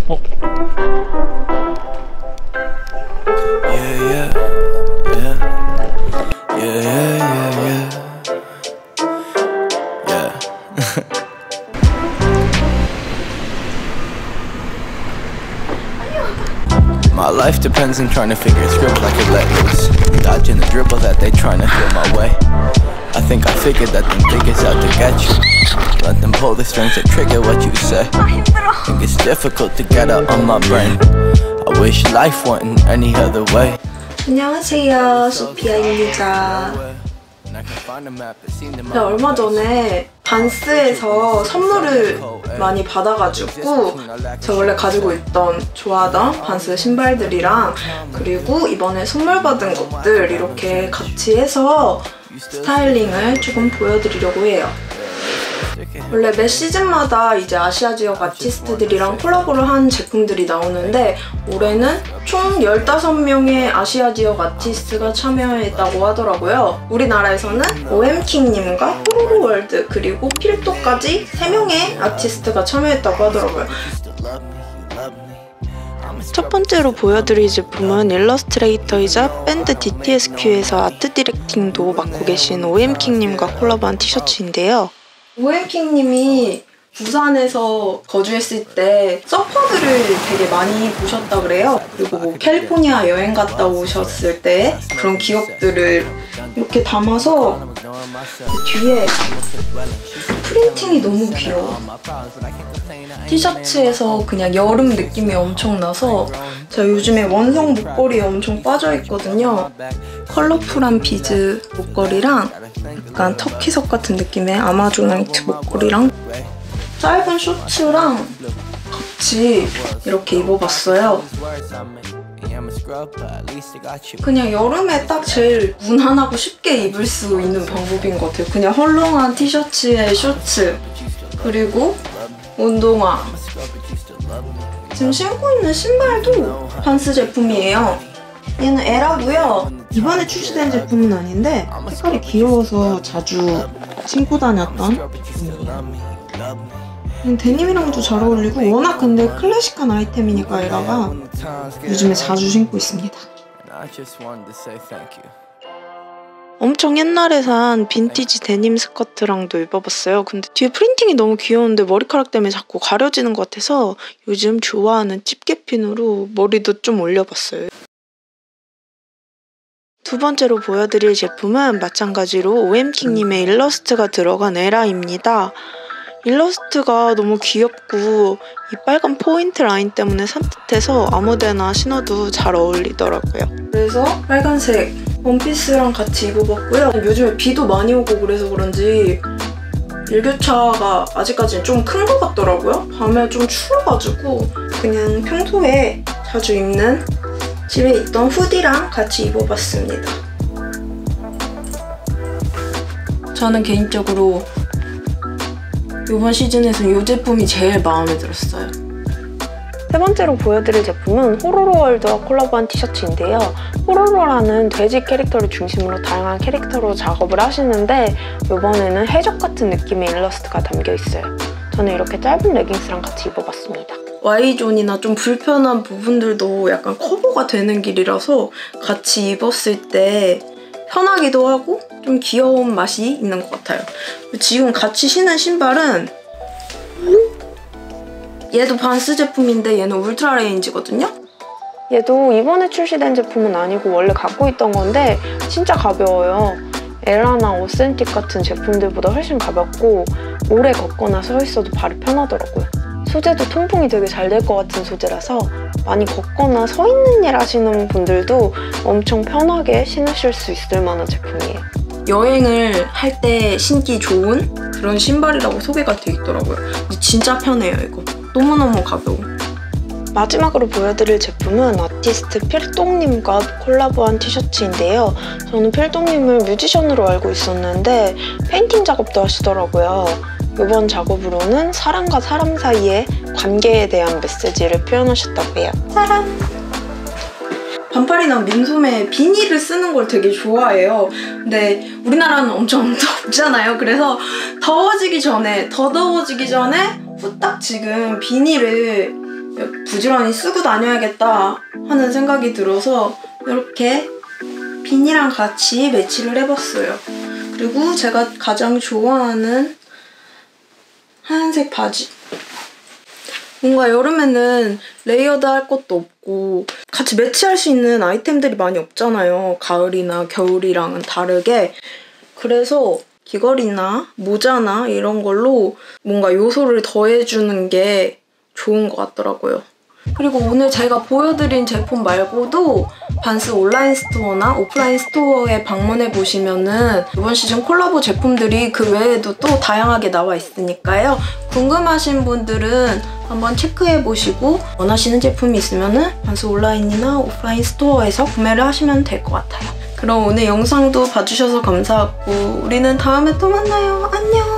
어? My life depends on trying to figure script like a let loose, dodging the dribble that they trying to throw my way. I think I figured that them niggas out to get you. Let them pull the strings that trigger what you say. Think it's difficult to get out on my brain. I wish life went in any other way. 안녕하세요, 소피아입니다. 제가 얼마 전에 반스에서 선물을 많이 받아가지고 제가 원래 가지고 있던 좋아하던 반스 신발들이랑 그리고 이번에 선물 받은 것들 이렇게 같이 해서 스타일링을 조금 보여드리려고 해요. 원래 매 시즌마다 이제 아시아 지역 아티스트들이랑 콜라보를 한 제품들이 나오는데 올해는 총 15명의 아시아 지역 아티스트가 참여했다고 하더라고요. 우리나라에서는 OMK님과 호로로월드 그리고 필토까지 3명의 아티스트가 참여했다고 하더라고요. 첫 번째로 보여드릴 제품은 일러스트레이터이자 밴드 DTSQ에서 아트 디렉팅도 맡고 계신 OMK님과 콜라보한 티셔츠인데요. OMK님이 부산에서 거주했을 때 서퍼들을 되게 많이 보셨다 그래요. 그리고 뭐 캘리포니아 여행 갔다 오셨을 때 그런 기억들을 이렇게 담아서 그 뒤에 프린팅이 너무 귀여워. 티셔츠에서 그냥 여름 느낌이 엄청 나서 제가 요즘에 원성 목걸이에 엄청 빠져있거든요. 컬러풀한 비즈 목걸이랑 약간 터키석 같은 느낌의 아마존나이트 목걸이랑 짧은 셔츠랑 같이 이렇게 입어봤어요. 그냥 여름에 딱 제일 무난하고 쉽게 입을 수 있는 방법인 것 같아요. 그냥 헐렁한 티셔츠에 셔츠 그리고 운동화. 지금 신고 있는 신발도 반스 제품이에요. 얘는 에라고요. 이번에 출시된 제품은 아닌데 색깔이 귀여워서 자주 신고 다녔던 제품이에요. 데님이랑도 잘 어울리고 워낙 근데 클래식한 아이템이니까 에라가 요즘에 자주 신고 있습니다. 엄청 옛날에 산 빈티지 데님 스커트랑도 입어봤어요. 근데 뒤에 프린팅이 너무 귀여운데 머리카락 때문에 자꾸 가려지는 것 같아서 요즘 좋아하는 집게핀으로 머리도 좀 올려봤어요. 두 번째로 보여드릴 제품은 마찬가지로 OMK님의 일러스트가 들어간 에라입니다. 일러스트가 너무 귀엽고 이 빨간 포인트 라인 때문에 산뜻해서 아무데나 신어도 잘 어울리더라고요. 그래서 빨간색 원피스랑 같이 입어봤고요. 요즘에 비도 많이 오고 그래서 그런지 일교차가 아직까지는 좀 큰 것 같더라고요. 밤에 좀 추워가지고 그냥 평소에 자주 입는 집에 있던 후디랑 같이 입어봤습니다. 저는 개인적으로 이번 시즌에서 이 제품이 제일 마음에 들었어요. 세 번째로 보여드릴 제품은 호로로월드와 콜라보한 티셔츠인데요. 호로로라는 돼지 캐릭터를 중심으로 다양한 캐릭터로 작업을 하시는데 이번에는 해적 같은 느낌의 일러스트가 담겨있어요. 저는 이렇게 짧은 레깅스랑 같이 입어봤습니다. Y존이나 좀 불편한 부분들도 약간 커버가 되는 길이라서 같이 입었을 때 편하기도 하고 좀 귀여운 맛이 있는 것 같아요. 지금 같이 신은 신발은 얘도 반스 제품인데 얘는 울트라 레인지거든요? 얘도 이번에 출시된 제품은 아니고 원래 갖고 있던 건데 진짜 가벼워요. 에라나 오센틱 같은 제품들보다 훨씬 가볍고 오래 걷거나 서 있어도 발이 편하더라고요. 소재도 통풍이 되게 잘 될 것 같은 소재라서 많이 걷거나 서 있는 일 하시는 분들도 엄청 편하게 신으실 수 있을 만한 제품이에요. 여행을 할 때 신기 좋은 그런 신발이라고 소개가 돼 있더라고요. 근데 진짜 편해요, 이거. 너무너무 가벼워. 마지막으로 보여드릴 제품은 아티스트 필똥님과 콜라보한 티셔츠인데요. 저는 필똥님을 뮤지션으로 알고 있었는데 페인팅 작업도 하시더라고요. 이번 작업으로는 사람과 사람 사이의 관계에 대한 메시지를 표현하셨다고 해요. 짜란! 반팔이나 민소매 비닐을 쓰는 걸 되게 좋아해요. 근데 우리나라는 엄청 덥잖아요. 그래서 더워지기 전에 후딱 지금 비닐을 부지런히 쓰고 다녀야겠다 하는 생각이 들어서 이렇게 비니랑 같이 매치를 해봤어요. 그리고 제가 가장 좋아하는 하얀색 바지. 뭔가 여름에는 레이어드 할 것도 없고 같이 매치할 수 있는 아이템들이 많이 없잖아요. 가을이나 겨울이랑은 다르게. 그래서 귀걸이나 모자나 이런 걸로 뭔가 요소를 더해주는 게 좋은 것 같더라고요. 그리고 오늘 제가 보여드린 제품 말고도 반스 온라인 스토어나 오프라인 스토어에 방문해 보시면은 이번 시즌 콜라보 제품들이 그 외에도 또 다양하게 나와 있으니까요. 궁금하신 분들은 한번 체크해 보시고 원하시는 제품이 있으면은 반스 온라인이나 오프라인 스토어에서 구매를 하시면 될 것 같아요. 그럼 오늘 영상도 봐주셔서 감사하고 우리는 다음에 또 만나요. 안녕!